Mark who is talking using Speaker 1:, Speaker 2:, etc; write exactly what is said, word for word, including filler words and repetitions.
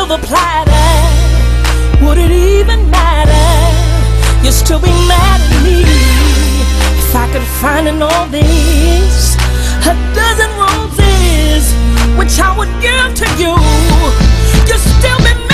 Speaker 1: silver platter, would it even matter? You'd still be mad at me if I could find in all this a dozen roses which I would give to you. You'd still be mad